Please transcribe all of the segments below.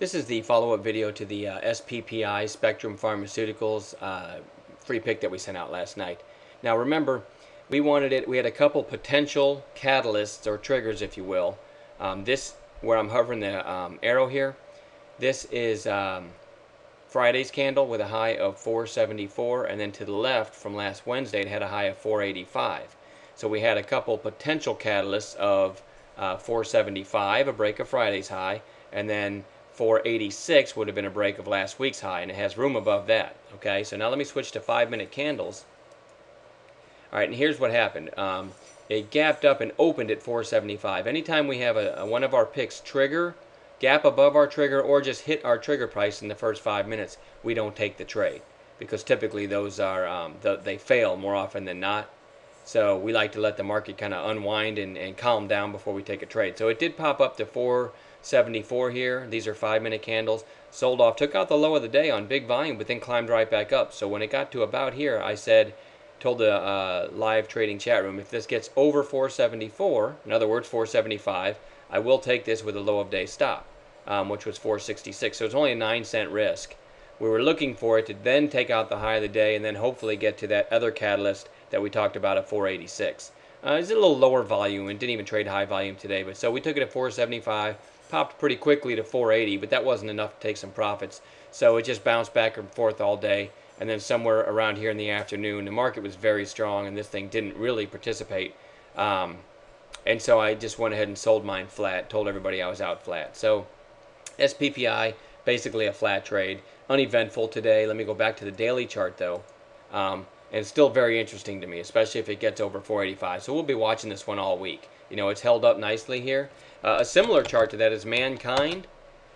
This is the follow-up video to the SPPI Spectrum Pharmaceuticals free pick that we sent out last night. Now remember, we had a couple potential catalysts or triggers, if you will. This, where I'm hovering the arrow here, this is Friday's candle with a high of 474, and then to the left from last Wednesday it had a high of 485. So we had a couple potential catalysts of 475, a break of Friday's high, and then 486 would have been a break of last week's high, and it has room above that. Okay, so now let me switch to 5-minute candles. Alright, and here's what happened. It gapped up and opened at 475. Anytime we have one of our picks trigger, gap above our trigger, or just hit our trigger price in the first 5 minutes, we don't take the trade, because typically those are they fail more often than not. So we like to let the market kind of unwind and calm down before we take a trade. So it did pop up to 474 here. These are 5-minute candles. Sold off, took out the low of the day on big volume, but then climbed right back up. So when it got to about here, I told the live trading chat room, if this gets over 474, in other words 475, I will take this with a low of day stop, which was 466. So it's only a 9-cent risk. We were looking for it to then take out the high of the day and then hopefully get to that other catalyst that we talked about at 486. It's a little lower volume and didn't even trade high volume today, but so we took it at 475, popped pretty quickly to 480, but that wasn't enough to take some profits. So it just bounced back and forth all day, and then somewhere around here in the afternoon, the market was very strong and this thing didn't really participate. And so I just went ahead and sold mine flat, told everybody I was out flat. So SPPI, basically a flat trade, uneventful today. Let me go back to the daily chart though. And it's still very interesting to me, especially if it gets over 485. So we'll be watching this one all week. You know, it's held up nicely here. A similar chart to that is Mankind.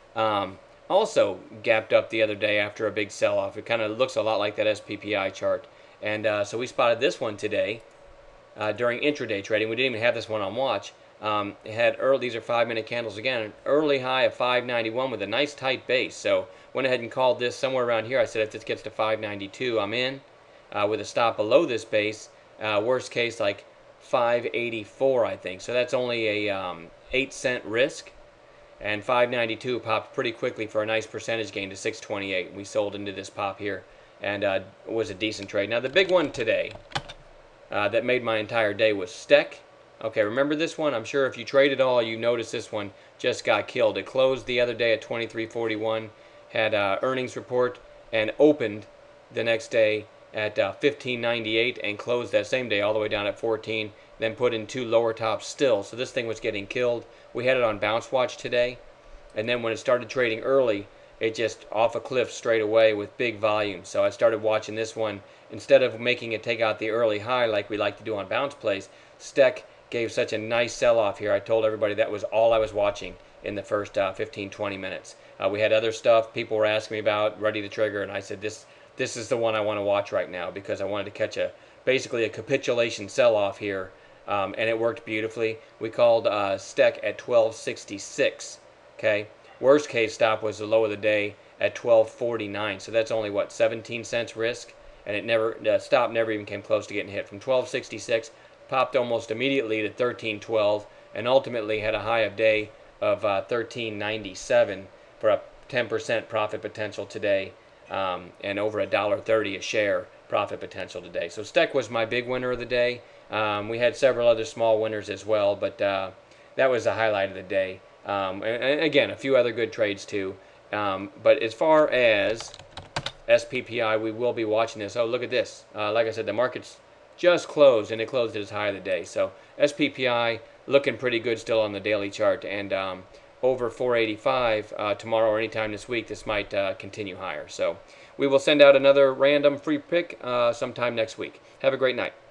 Also gapped up the other day after a big sell-off. It kind of looks a lot like that SPPI chart. And so we spotted this one today during intraday trading. We didn't even have this one on watch. It had these are 5-minute candles again, an early high of 591 with a nice tight base. So went ahead and called this somewhere around here. I said if this gets to 592, I'm in. With a stop below this base, worst case like 584, I think. So that's only a 8-cent risk, and 592 popped pretty quickly for a nice percentage gain to 628. We sold into this pop here, and it was a decent trade. Now the big one today that made my entire day was STEC. Okay, remember this one? I'm sure if you trade at all, you noticed this one just got killed. It closed the other day at 23.41, had earnings report, and opened the next day at 15.98 and closed that same day all the way down at 14, then put in 2 lower tops still. So this thing was getting killed. We had it on bounce watch today, and then when it started trading early, it just off a cliff straight away with big volume. So I started watching this one. Instead of making it take out the early high like we like to do on bounce plays, STEC gave such a nice sell-off here. I told everybody that was all I was watching in the first 15-20 minutes. We had other stuff people were asking me about, ready to trigger, and I said this is the one I want to watch right now because I wanted to catch basically a capitulation sell-off here, and it worked beautifully. We called STEC at 1266. Okay, worst case stop was the low of the day at 1249. So that's only what, 17 cents risk, and the stop never even came close to getting hit. From 1266, popped almost immediately to 1312, and ultimately had a high of day of 1397 for a 10% profit potential today. And over $1.30 a share profit potential today. So STEC was my big winner of the day. We had several other small winners as well, but that was the highlight of the day. And again, a few other good trades too. But as far as SPPI, we will be watching this. Oh, look at this. Like I said, the market's just closed, and it closed at its high of the day. So SPPI looking pretty good still on the daily chart, and over 485 tomorrow or anytime this week, this might continue higher. So we will send out another random free pick sometime next week. Have a great night.